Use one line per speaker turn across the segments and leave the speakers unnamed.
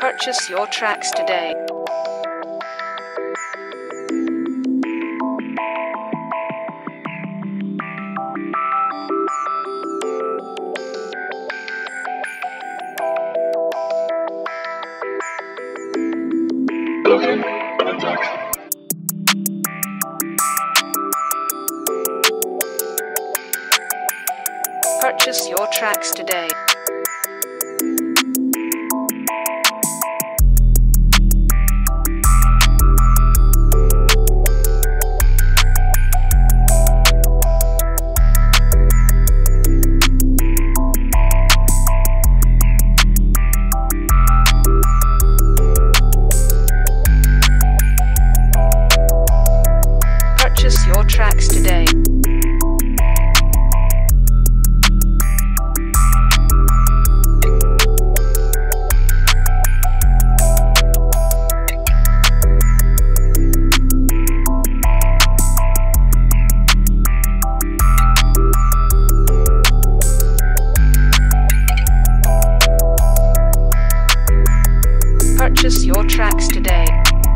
Purchase your tracks today.
LOQIN production.
Purchase your tracks today. Purchase your tracks today. Purchase your tracks today.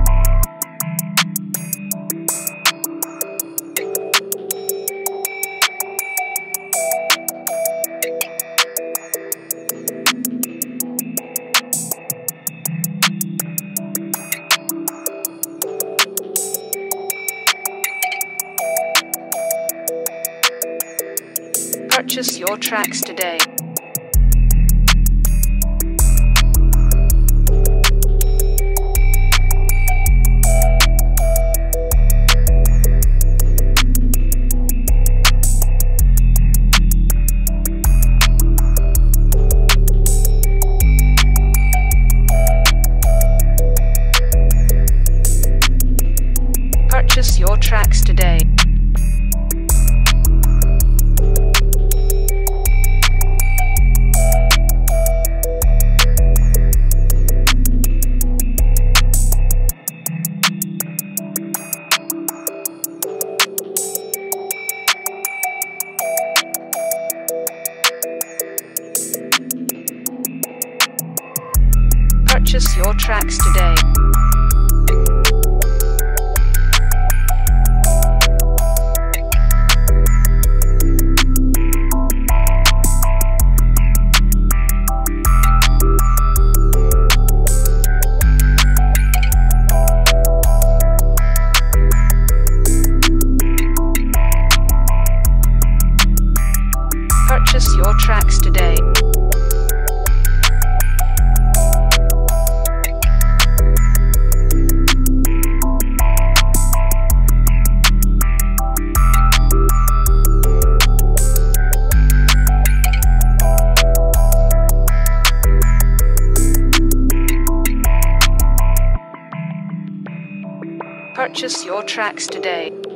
Purchase your tracks today. Purchase your tracks today. Purchase your tracks today. Purchase your tracks today. Purchase your tracks today.